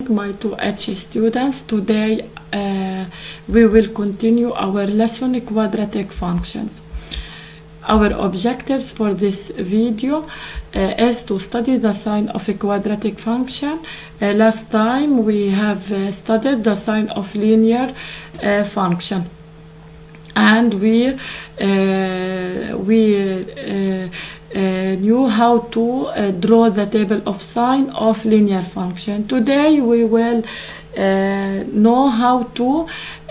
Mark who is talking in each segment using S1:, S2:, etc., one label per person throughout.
S1: My 2H students, today we will continue our lesson quadratic functions. Our objectives for this video is to study the sign of a quadratic function. Last time we have studied the sign of linear function, and we knew how to draw the table of sign of linear function. Today we will know how to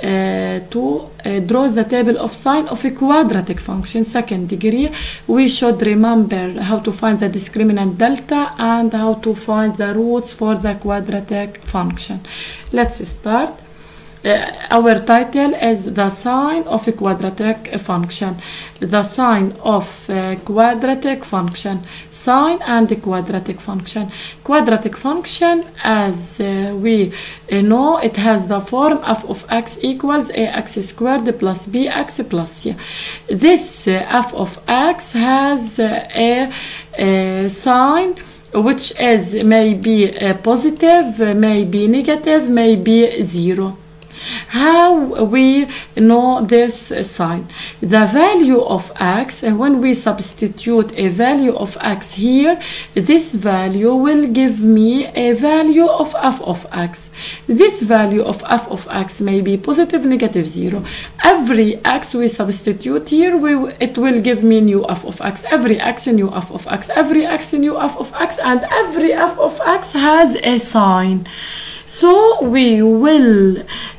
S1: draw the table of sign of a quadratic function second degree. We should remember how to find the discriminant delta and how to find the roots for the quadratic function. Let's start. Our title is the sign of a quadratic function. The sign of a quadratic function. Sign and the quadratic function. Quadratic function, as we know, it has the form f of x equals ax squared plus bx plus c. This f of x has a sign which is maybe positive, maybe negative, maybe zero. How we know this sign? The value of x, when we substitute a value of x here, this value will give me a value of f of x. This value of f of x may be positive, negative, zero. Every x we substitute here, it will give me new f of x. Every x new f of x. Every x new f of x, and every f of x has a sign. So we will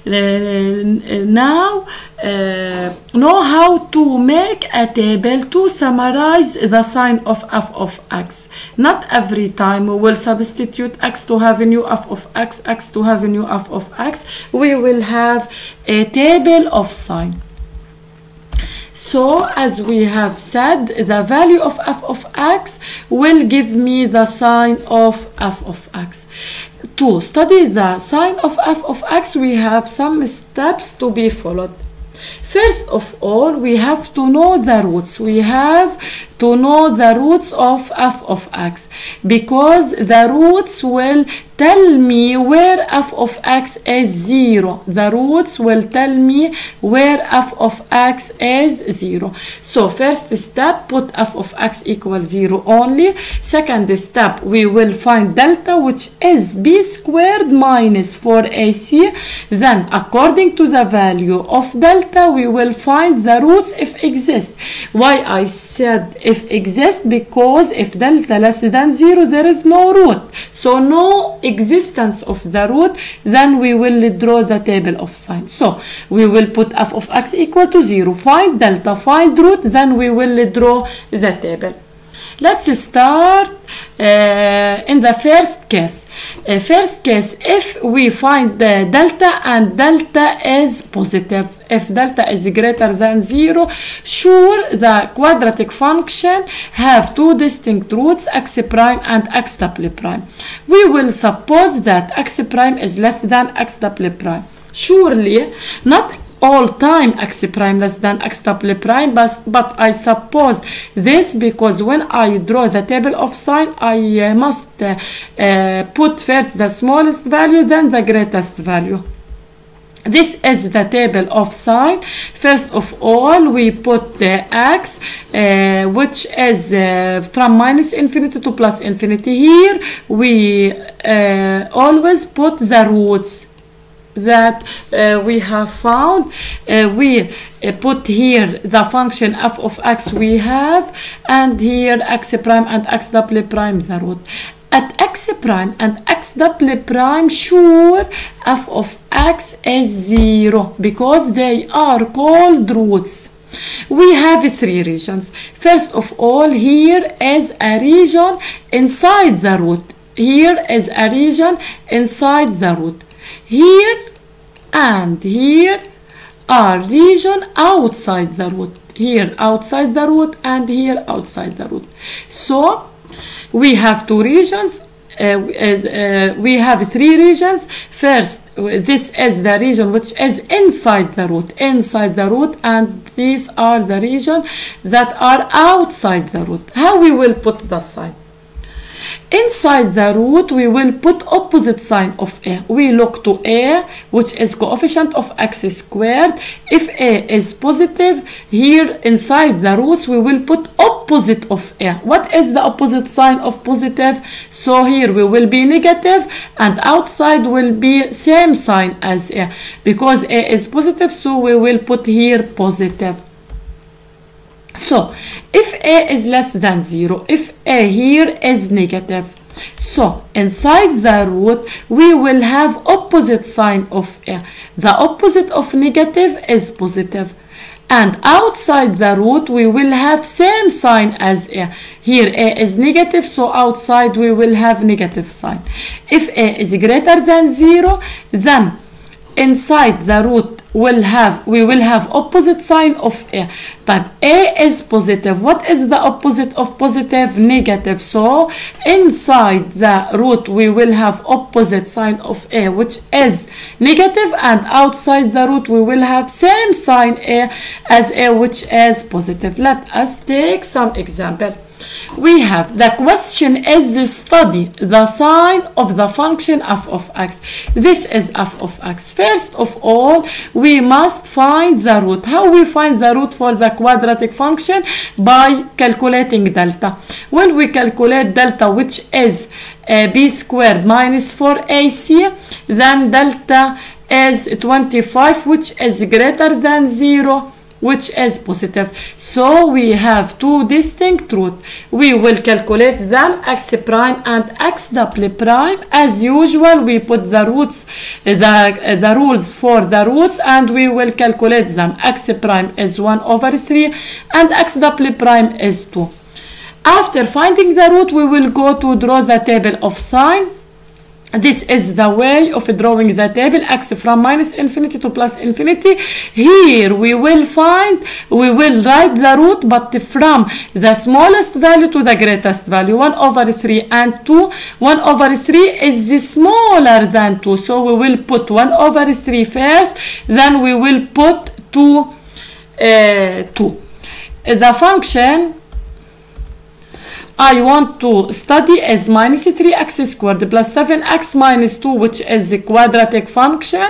S1: now know how to make a table to summarize the sign of f of x. Not every time we will substitute x to have a new f of x, x to have a new f of x. We will have a table of sign. So, as we have said, the value of f of x will give me the sign of f of x. To study the sign of f of x, we have some steps to be followed. First of all, we have to know the roots. We have to know the roots of f of x, because the roots will tell me where f of x is 0. The roots will tell me where f of x is 0. So first step, put f of x equals 0 only. Second step, we will find delta, which is b squared minus 4ac. Then according to the value of delta, we will find the roots if exist. Why I said if exist? Because if delta less than 0, there is no root. So no existence of the root, then we will draw the table of sign. So we will put f of x equal to 0, find delta, find root, then we will draw the table. Let's start in the first case. If we find the delta and delta is positive, if delta is greater than 0, sure the quadratic function have two distinct roots, x prime and x double prime. We will suppose that x prime is less than x double prime. Surely not all time x prime less than x double prime, but I suppose this because when I draw the table of sign, I must put first the smallest value, then the greatest value. This is the table of sign. First of all, we put the x, which is from minus infinity to plus infinity. Here we always put the roots that we have found. We put here the function f of x we have, and here x prime and x double prime the root. At x prime and x double prime, sure f of x is 0 because they are called roots. We have three regions. First of all, here is a region inside the root. Here is a region inside the root. Here and here are region outside the root. Here outside the root and here outside the root. So we have two regions. We have three regions. First, this is the region which is inside the root, and these are the regions that are outside the root. How we will put the sign? Inside the root, we will put opposite sign of a. We look to a, which is coefficient of x squared. If a is positive, here inside the roots, we will put opposite of a. What is the opposite sign of positive? So here we will be negative, and outside will be same sign as a. Because a is positive, so we will put here positive. So, if a is less than 0, if a here is negative, so inside the root, we will have opposite sign of a. The opposite of negative is positive. And outside the root, we will have same sign as a. Here a is negative, so outside we will have negative sign. If a is greater than 0, then inside the root we will have opposite sign of a. But a is positive. What is the opposite of positive? Negative. So inside the root we will have opposite sign of a, which is negative, and outside the root we will have same sign a as a, which is positive. Let us take some example. We have the question is study the sign of the function f of x. This is f of x. First of all, we must find the root. How we find the root for the quadratic function? By calculating delta. When we calculate delta, which is b squared minus 4ac, then delta is 25, which is greater than 0, which is positive. So we have two distinct roots. We will calculate them, x prime and x double prime. As usual, we put the roots, the rules for the roots, and we will calculate them. X prime is 1/3 and x double prime is 2. After finding the root, we will go to draw the table of sign. This is the way of drawing the table, x from minus infinity to plus infinity. Here we will write the root, but from the smallest value to the greatest value, 1/3 and 2. 1/3 is smaller than 2, so we will put 1/3 first, then we will put 2. The function I want to study is minus 3x squared plus 7x minus 2, which is a quadratic function.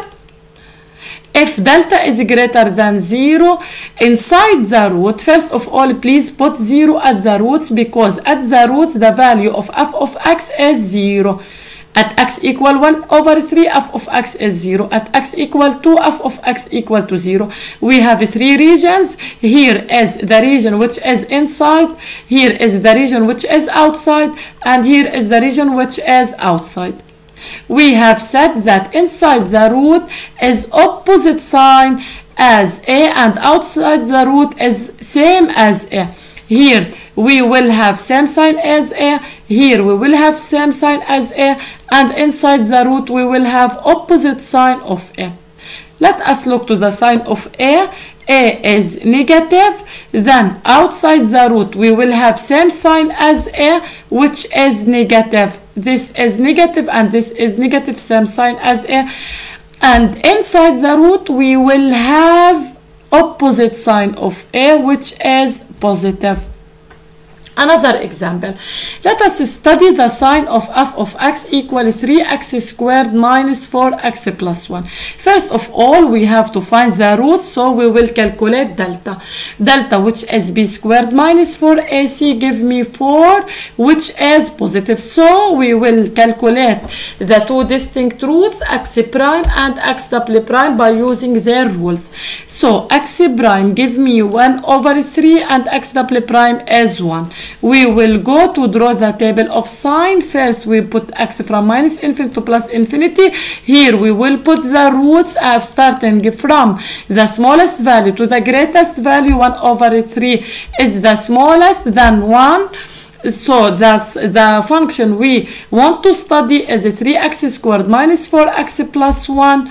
S1: If delta is greater than 0, inside the root, first of all, please put 0 at the roots, because at the root, the value of f of x is 0. At x equal 1/3, f of x is 0. At x equal 2, f of x equal to 0. We have three regions. Here is the region which is inside. Here is the region which is outside. And here is the region which is outside. We have said that inside the root is opposite sign as a, and outside the root is same as a. Here we will have same sign as a, here we will have same sign as a, and inside the root we will have opposite sign of a. Let us look to the sign of a. A is negative, then outside the root we will have same sign as a, which is negative. This is negative and this is negative, same sign as a. And inside the root we will have opposite sign of a, which is positive. Another example. Let us study the sign of f of x equal 3x squared minus 4x plus 1. First of all, we have to find the roots, so we will calculate delta. Delta, which is b squared minus 4ac, give me 4, which is positive. So we will calculate the two distinct roots, x prime and x double prime, by using their rules. So x prime give me 1/3 and x double prime is 1. We will go to draw the table of sign. First we put x from minus infinity to plus infinity. Here we will put the roots starting from the smallest value to the greatest value. 1/3 is the smallest, then 1. So the function we want to study is 3x squared minus 4x plus 1.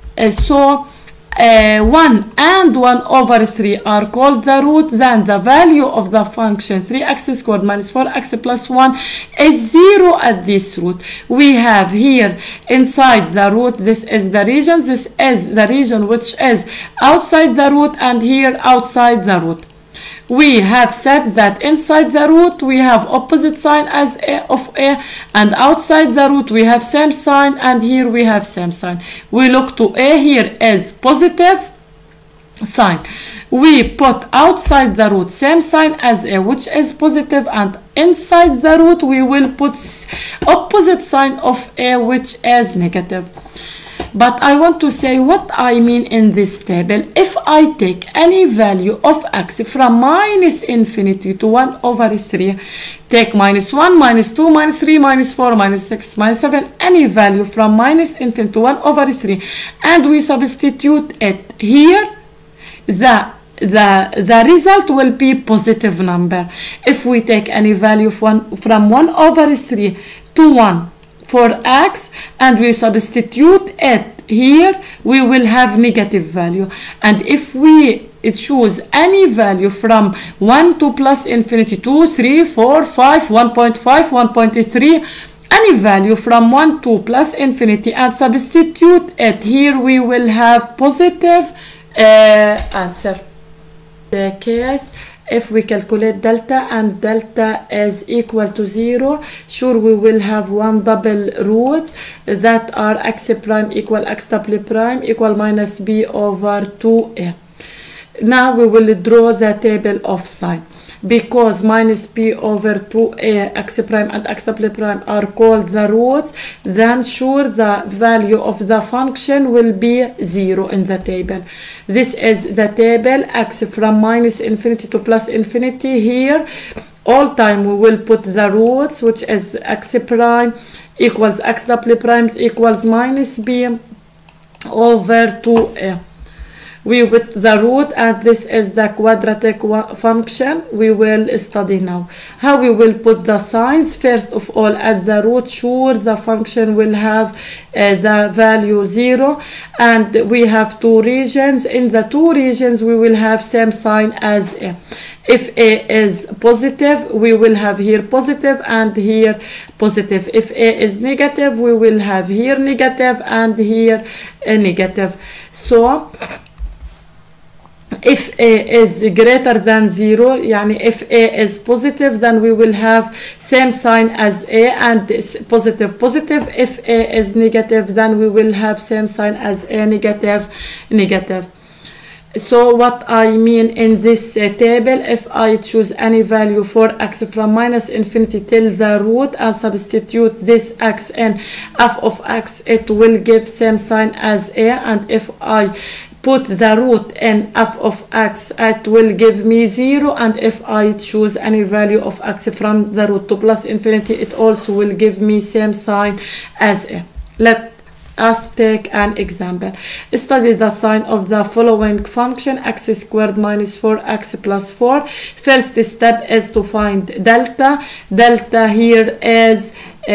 S1: 1 and 1/3 are called the root. Then the value of the function 3x squared minus 4x plus 1 is 0 at this root. We have here inside the root, this is the region, this is the region which is outside the root, and here outside the root. We have said that inside the root we have opposite sign as a of a, and outside the root we have same sign, and here we have same sign. We look to a here as positive sign. We put outside the root same sign as a, which is positive, and inside the root we will put opposite sign of a, which is negative. But I want to say what I mean in this table. If I take any value of x from minus infinity to 1 over 3, take minus 1, minus 2, minus 3, minus 4, minus 6, minus 7, any value from minus infinity to 1 over 3, and we substitute it here, the result will be positive number. If we take any value from 1 over 3 to 1 for x and we substitute it here, we will have negative value. And if we choose any value from 1 to plus infinity, 2, 3, 4, 5, 1.5, 1.3, any value from 1 to plus infinity and substitute it here, we will have positive answer. The case if we calculate delta and delta is equal to 0, sure we will have one double root that are x prime equal x double prime equal minus b over 2a. Now we will draw the table of sign. Because minus b over 2a x prime and x double prime are called the roots, then sure the value of the function will be 0 in the table. This is the table x from minus infinity to plus infinity. Here all time we will put the roots, which is x prime equals x double prime equals minus b over 2a. We put the root, and this is the quadratic function we will study now. How we will put the signs? First of all, at the root, sure the function will have the value 0, and we have two regions. In the two regions we will have same sign as a. If a is positive, we will have here positive and here positive. If a is negative, we will have here negative and here a negative. So if a is greater than 0, يعني if a is positive, then we will have same sign as a and positive positive. If a is negative, then we will have same sign as a negative negative. So what I mean in this table, if I choose any value for x from minus infinity till the root and substitute this x in f of x, it will give same sign as a, and if I put the root in f of x, it will give me 0, and if I choose any value of x from the root to plus infinity, it also will give me same sign as a. Let us take an example. Study the sign of the following function: x squared minus 4x plus 4. First step is to find delta. Delta here is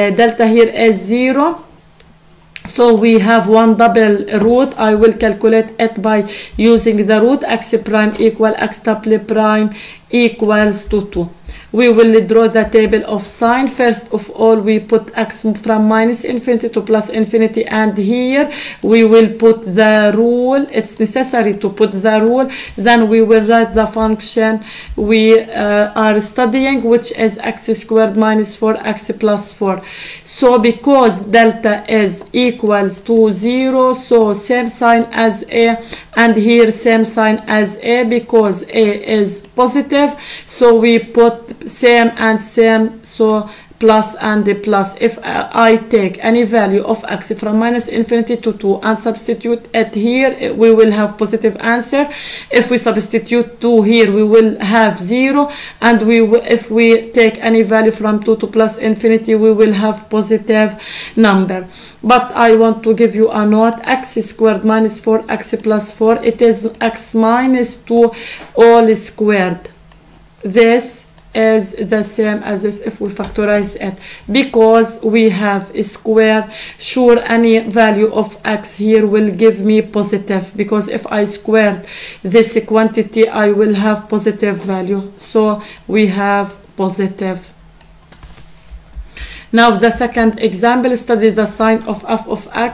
S1: 0. So we have one double root. I will calculate it by using the root. X prime equal x double prime equals to 2. We will draw the table of sign. First of all, we put x from minus infinity to plus infinity, and here we will put the rule. It's necessary to put the rule. Then we will write the function we are studying, which is x squared minus 4x plus 4. So because delta is equals to 0, so same sign as a, and here same sign as a, because a is positive, so we put same and same, so plus and plus. If I take any value of x from minus infinity to 2 and substitute it here, we will have positive answer. If we substitute 2 here, we will have 0, and if we take any value from 2 to plus infinity, we will have positive number. But I want to give you a note: x squared minus 4x plus 4, it is x minus 2 all squared. This is the same as this if we factorize it, because we have a square. Sure, any value of x here will give me positive, because if I squared this quantity, I will have positive value. So we have positive. Now the second example, study the sign of f of x.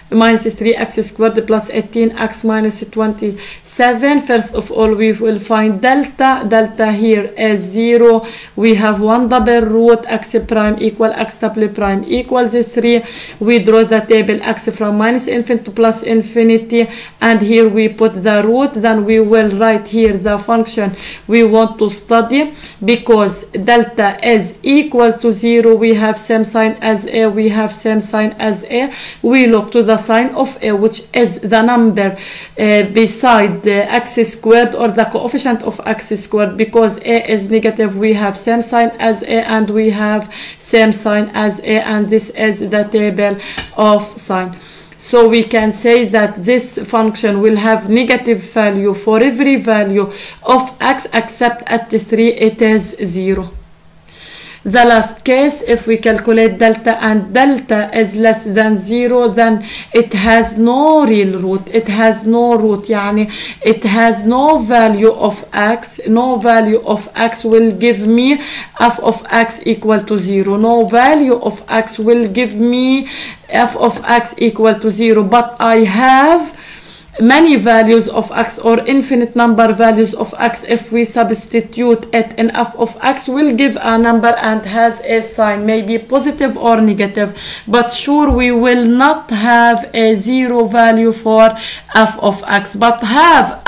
S1: minus 3x squared plus 18x minus 27. First of all, we will find delta. Delta here is 0. We have one double root, x prime equal x double prime equals 3. We draw the table x from minus infinity to plus infinity, and here we put the root. Then we will write here the function we want to study. Because delta is equal to 0, we have same sign as a, we have same sign as a. We look to the sign of a, which is the number beside the x squared, or the coefficient of x squared. Because a is negative, we have same sign as a, and we have same sign as a, and this is the table of sign. So we can say that this function will have negative value for every value of x, except at 3 it is 0. The last case, if we calculate delta and delta is less than 0, then it has no real root. It has no root, يعني it has no value of x. No value of x will give me f of x equal to 0. No value of x will give me f of x equal to 0. But I have many values of x, or infinite number values of x. If we substitute it in f of x, will give a number and has a sign, maybe positive or negative, but sure we will not have a 0 value for f of x, but have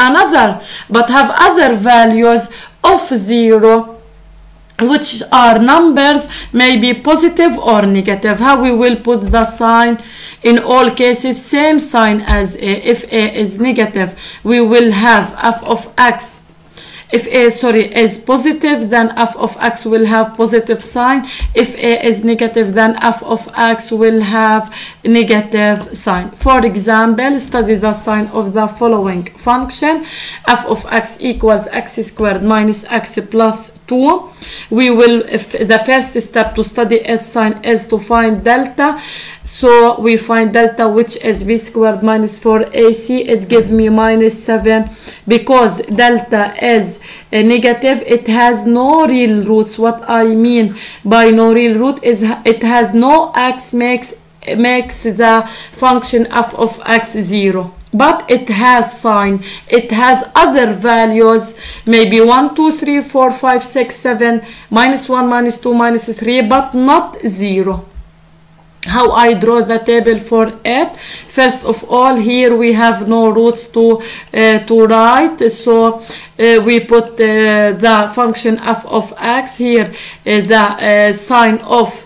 S1: other values of 0, which are numbers, maybe positive or negative. How we will put the sign? In all cases, same sign as a. If a is negative, we will have f of x. If a is positive, then f of x will have positive sign. If a is negative, then f of x will have negative sign. For example, study the sign of the following function. F of x equals x squared minus x plus 2. We will, if the first step to study its sign is to find delta. So we find delta, which is b squared minus 4ac. It gives me minus 7. Because delta is negative, it has no real roots. What I mean by no real root is it has no x, makes the function f of x 0. But it has sign. It has other values, maybe 1, 2, 3, 4, 5, 6, 7, minus 1, minus 2, minus 3, but not 0. How I draw the table for it? First of all, here we have no roots to write, so we put the function f of x here. The sign of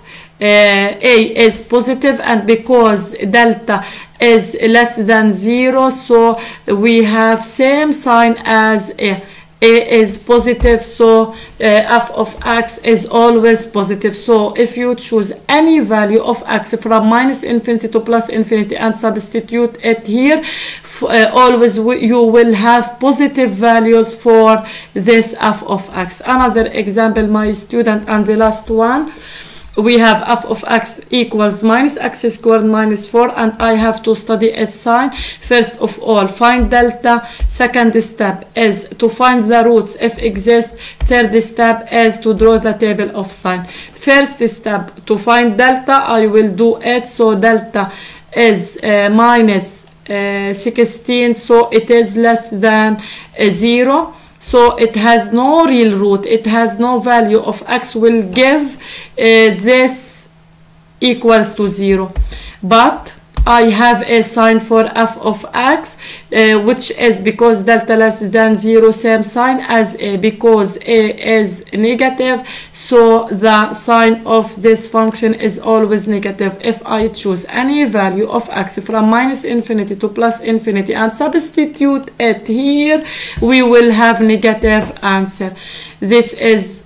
S1: a is positive, and because delta is less than 0, so we have same sign as a. A is positive, so f of x is always positive. So if you choose any value of x from minus infinity to plus infinity and substitute it here, always you will have positive values for this f of x. Another example, my student, and the last one. We have f of x equals minus x squared minus 4, and I have to study its sign. First of all, find delta. Second step is to find the roots if exist. Third step is to draw the table of sign. First step, to find delta, I will do it. So delta is minus 16, so it is less than 0. So it has no real root. It has no value of x will give this equals to 0. But I have a sign for f of x, which is because delta less than 0, same sign as a. Because a is negative, so the sign of this function is always negative. If I choose any value of x from minus infinity to plus infinity and substitute it here, we will have negative answer. This is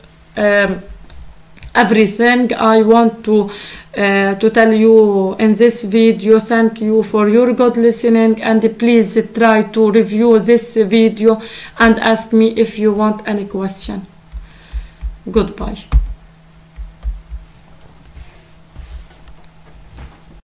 S1: everything I want to tell you in this video. Thank you for your good listening, and please try to review this video and ask me if you want any question. Goodbye.